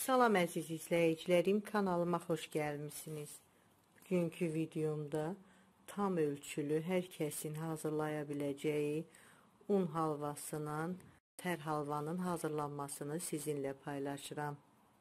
Salam əziz izləyicilərim, kanalıma xoş gəlmişsiniz. Bugünkü videomda tam ölçülü, hər kəsin hazırlaya biləcəyi un halvasının, tər halvanın hazırlanmasını sizinlə paylaşıram.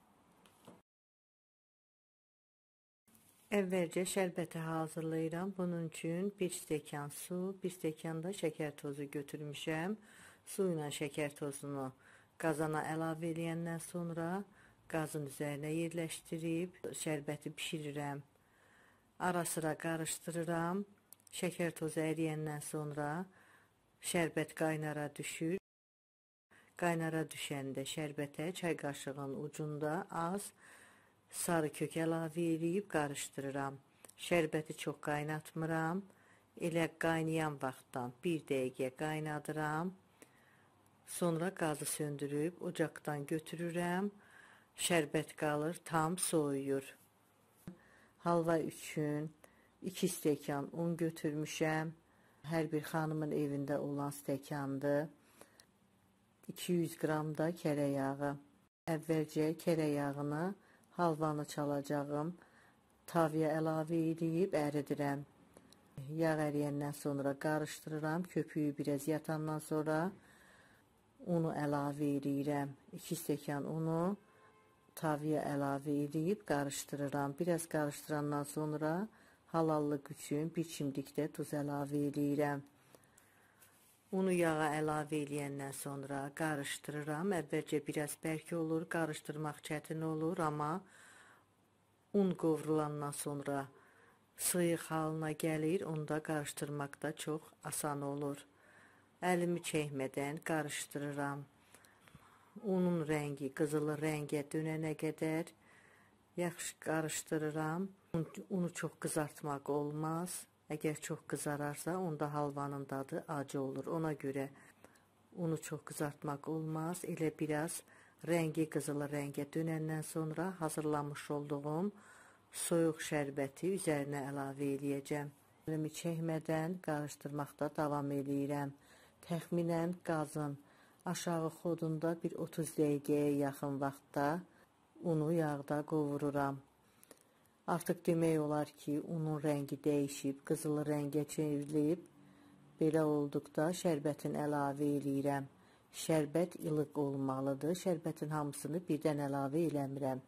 Əvvəlcə şərbəti hazırlayıram. Bunun üçün 1 stəkan su, 1 stəkan da şəkər tozu götürmüşəm. Su ilə şəkər tozunu qazana əlavə edəndən sonra qazın üzərinə yerləşdirib şərbəti bişirirəm. Ara sıra qarışdırıram. Şəkər tozu əriyəndən sonra şərbət qaynara düşür. Qaynara düşəndə şərbətə çay qaşığının ucunda az sarı kök əlavə edib qarışdırıram. Şərbəti çox qaynatmıram. Elə qaynayan vaxtdan 1 dəqiqə qaynadıram. Sonra qazı söndürüb ocaqdan götürürəm. Şərbət qalır, tam soyuyur. Halva üçün 2 stəkan un götürmüşəm. Hər bir xanımın evində olan stəkandır. 200 qram da kərə yağı. Əvvəlcə kərə yağını halvanı çalacağım tavaya əlavə edib əridirəm. Yağ əriyəndən sonra qarışdırıram. Köpüyü biraz yatandan sonra unu əlavə edirəm. 2 stəkan unu tavaya əlavə edib qarışdırıram. Biraz qarışdırandan sonra halallıq üçün bir çimdik də duz əlavə edirəm. Unu yağa əlavə edəndən sonra qarışdırıram. Əvvəlcə biraz bərk olur, qarışdırmaq çətin olur, amma un qovrulandan sonra sıyıq halına gəlir. Onda qarışdırmaq da çox asan olur. Əlimi çəkmədən qarışdırıram. Unun rəngi qızılı rəngə dönənə qədər yaxşı qarışdırıram. Unu çox qızartmaq olmaz. Əgər çox qızararsa, onda halvanın dadı acı olur. Ona görə unu çox qızartmaq olmaz. Elə biraz rəngi qızılı rəngə dönəndən sonra hazırlamış olduğum soyuq şərbəti üzərinə əlavə edəcəm. Əlimi çəkmədən qarışdırmaqda davam edirəm. Təxminən qazın aşağı xodunda bir 30 dəqiqəyə yaxın vaxtda unu yağda qovururam. Artıq demək olar ki, unun rəngi dəyişib, qızılı rəngə çevrilib. Belə olduqda şərbətin əlavə edirəm. Şərbət ilıq olmalıdır. Şərbətin hamısını birdən əlavə eləmirəm.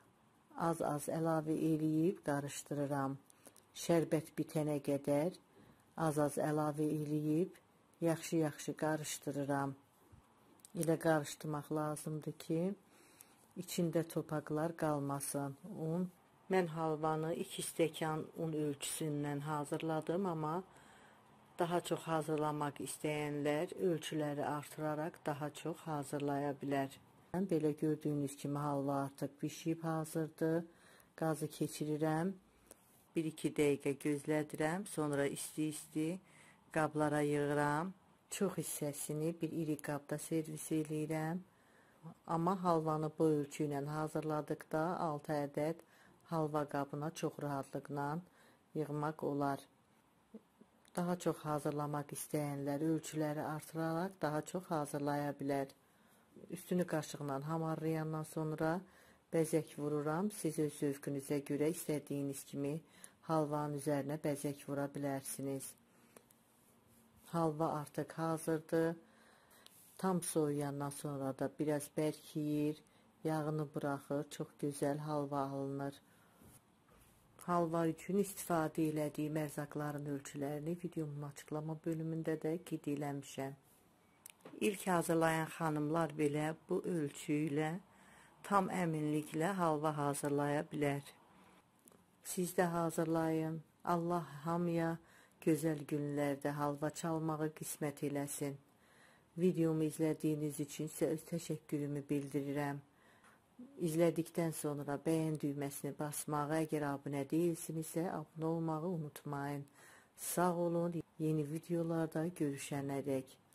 Az-az əlavə eləyib qarışdırıram. Şərbət bitənə qədər az-az əlavə eləyib yaxşı-yaxşı qarışdırıram. Elə qarışdırmaq lazımdır ki, içində topaqlar qalmasın. Mən halvanı 2 stəkan un ölçüsündən hazırladım, amma daha çox hazırlamaq istəyənlər ölçüləri artıraraq daha çox hazırlaya bilər. Belə gördüyünüz kimi halva artıq bişib hazırdır. Qazı keçirirəm. 1-2 dəqiqə gözlədirəm. Sonra isti-isti qablara yığıram. Çox hissəsini bir iri qabda servis edirəm. Amma halvanı bu ölçü ilə hazırladıqda 6 ədəd halva qabına çox rahatlıqla yığmaq olar. Daha çox hazırlamaq istəyənlər ölçüləri artıraraq daha çox hazırlaya bilər. Üstünü qaşıqla hamarlayandan sonra bəzək vururam. Siz öz zövqünüzə görə istədiyiniz kimi halvanın üzərinə bəzək vura bilərsiniz. Halva artıq hazırdır. Tam soğuyandan sonra da biraz bərkiyir. Yağını buraxır. Çox gözəl halva alınır. Halva üçün istifadə elədiyim ərzaqların ölçülərini videomun açıqlama bölümündə də qeyd eləmişəm. İlk hazırlayan xanımlar belə bu ölçü ilə tam əminliklə halva hazırlaya bilər. Siz də hazırlayın. Allah hamıya gözəl günlərdə halva çalmağı qismət eləsin. Videomu izlədiyiniz üçün sizə öz təşəkkürümü bildirirəm. İzlədikdən sonra bəyən düyməsini basmağı, əgər abunə deyilsinizsə, abunə olmağı unutmayın. Sağ olun, yeni videolarda görüşənədək.